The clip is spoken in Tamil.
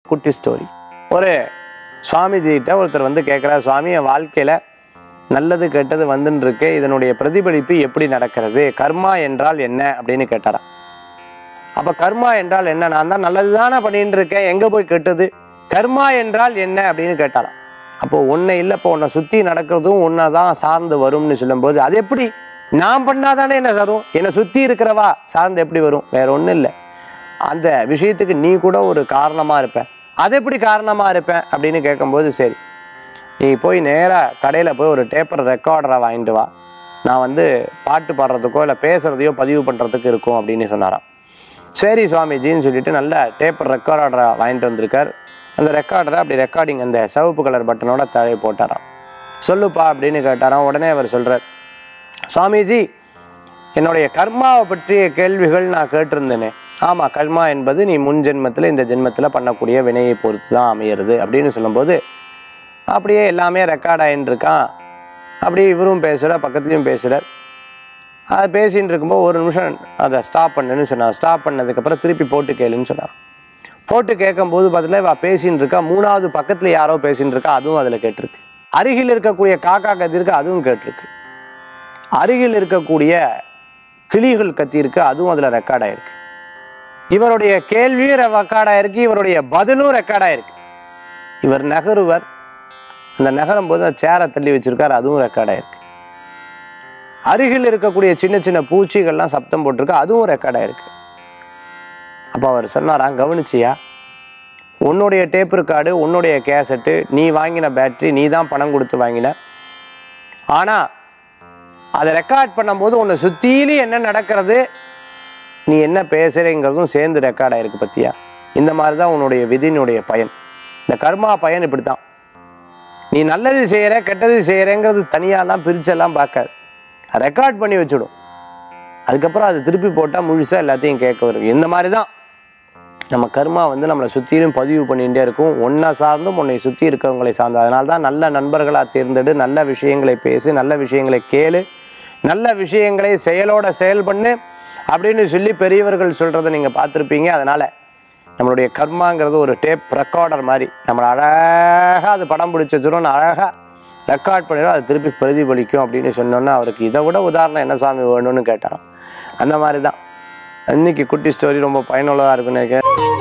குட்டி ஸ்டோரி. ஒரு சுவாமிஜிகிட்ட ஒருத்தர் வந்து கேட்குறார், சுவாமி என் வாழ்க்கையில் நல்லது கெட்டது வந்துன்னு இருக்கு, இதனுடைய பிரதிபலிப்பு எப்படி நடக்கிறது, கர்மா என்றால் என்ன அப்படின்னு கேட்டாராம். அப்போ கர்மா என்றால் என்ன, நான் தான் நல்லது தானே பண்ணிட்டு இருக்கேன், எங்கே போய் கெட்டது, கர்மா என்றால் என்ன அப்படின்னு கேட்டாராம். அப்போது ஒன்றை இல்லை, இப்போ உன்னை சுற்றி நடக்கிறதும் ஒன்றை தான் சார்ந்து வரும்னு சொல்லும்போது, அது எப்படி நான் பண்ணாதானே என்ன வரும், என்னை சுற்றி இருக்கிறவா சார்ந்து எப்படி வரும், வேற ஒன்றும் இல்லை, அந்த விஷயத்துக்கு நீ கூட ஒரு காரணமாக இருப்பேன், அது எப்படி காரணமாக இருப்பேன் அப்படின்னு கேட்கும்போது, சரி நீ போய் நேராக கடையில் போய் ஒரு டேப்பர் ரெக்கார்டரை வாங்கிட்டு வா, நான் வந்து பாட்டு பாடுறதுக்கோ இல்லை பேசுகிறதையோ பதிவு பண்ணுறதுக்கு இருக்கும் அப்படின்னு சொன்னாராம். சரி சுவாமிஜின்னு சொல்லிட்டு நல்ல டேப்பர் ரெக்கார்டரை வாங்கிட்டு வந்திருக்கார். அந்த ரெக்கார்டரை அப்படி ரெக்கார்டிங் அந்த சிவப்பு கலர் பட்டனோட தழை போட்டாராம். சொல்லுப்பா அப்படின்னு கேட்டாராம். உடனே அவர் சொல்கிறார், சுவாமிஜி என்னுடைய கர்மாவை பற்றிய கேள்விகள் நான் கேட்டிருந்தேனே. ஆமாம், கர்மா என்பது நீ முன் ஜென்மத்தில் இந்த ஜென்மத்தில் பண்ணக்கூடிய வினையை பொறுத்து தான் அமையிறது அப்படின்னு சொல்லும்போது, அப்படியே எல்லாமே ரெக்கார்ட் ஆகின்னு இருக்கான். அப்படியே இவரும் பேசுகிறார், பக்கத்துலேயும் பேசுகிறார். அதை பேசின்னு இருக்கும்போது ஒரு நிமிஷம் அதை ஸ்டாப் பண்ணுன்னு சொன்னார். ஸ்டாப் பண்ணதுக்கப்புறம் திருப்பி போட்டு கேளுன்னு சொன்னார். போட்டு கேட்கும்போது பார்த்தீங்கன்னா இவ பேசின்னு இருக்கா, மூணாவது பக்கத்தில் யாரோ பேசின்னு இருக்கா, அதுவும் அதில் கேட்டிருக்கு. அருகில் இருக்கக்கூடிய காக்கா கத்திருக்கு, அதுவும் கேட்டிருக்கு. அருகில் இருக்கக்கூடிய கிளிகள் கத்திருக்கு, அதுவும் அதில் ரெக்கார்ட் ஆகிருக்கு. இவருடைய கேள்வியும் ரெக்கார்ட் ஆகிருக்கு, இவருடைய பதிலும் ரெக்கார்ட் ஆகிருக்கு. இவர் நகருவர், அந்த நகரும் போது அந்த சேரை தள்ளி வச்சிருக்காரு, அதுவும் ரெக்கார்ட் ஆகிருக்கு. அருகில் இருக்கக்கூடிய சின்ன சின்ன பூச்சிகள்லாம் சப்தம் போட்டிருக்கு, அதுவும் ரெக்கார்ட் ஆகிருக்கு. அப்போ அவர் சொன்னாராம், கவனிச்சியா, உன்னுடைய டேப் ரெக்கார்டு, உன்னுடைய கேசட்டு, நீ வாங்கின பேட்டரி, நீ தான் பணம் கொடுத்து வாங்கின, ஆனால் அதை ரெக்கார்ட் பண்ணும்போது உன்னை சுற்றிலி என்ன நடக்கிறது, நீ என்ன பேசுகிறேங்கிறதும் சேர்ந்து ரெக்கார்ட் ஆகிருக்கு பற்றியா. இந்த மாதிரி தான் உன்னுடைய விதியினுடைய பயன், இந்த கர்மா பயன் இப்படி தான். நீ நல்லது செய்கிற கெட்டது செய்கிறேங்கிறது தனியாலாம் பிரிச்செல்லாம் பார்க்காது, ரெக்கார்ட் பண்ணி வச்சுடும். அதுக்கப்புறம் அது திருப்பி போட்டால் முழுசாக எல்லாத்தையும் கேட்க வரும். இந்த மாதிரி தான் நம்ம கர்மா வந்து நம்மளை சுற்றிலும் பதிவு பண்ணிகிட்டே இருக்கும், ஒன்றை சார்ந்தும் உன்னை சுற்றி இருக்கிறவங்களை சார்ந்து. அதனால தான் நல்ல நண்பர்களாக தேர்ந்தெடு, நல்ல விஷயங்களை பேசு, நல்ல விஷயங்களை கேளு, நல்ல விஷயங்களை செயலோட செயல் பண்ணு அப்படின்னு சொல்லி பெரியவர்கள் சொல்கிறத நீங்கள் பார்த்துருப்பீங்க. அதனால் நம்மளுடைய கர்மாங்கிறது ஒரு டேப் ரெக்கார்டர் மாதிரி, நம்மளை அழகாக அது படம் பிடிச்சி வச்சிடும், அழகாக ரெக்கார்ட் பண்ணிடும், அது திருப்பி பிரதிபலிக்கும் அப்படின்னு சொன்னோன்னா அவருக்கு இதை விட உதாரணம் என்ன சாமி வேணும்னு கேட்டாராம். அந்த மாதிரி தான் இன்னைக்கு குட்டி ஸ்டோரி ரொம்ப பயனுள்ளதாக இருக்குன்னு நினைக்கிறேன்.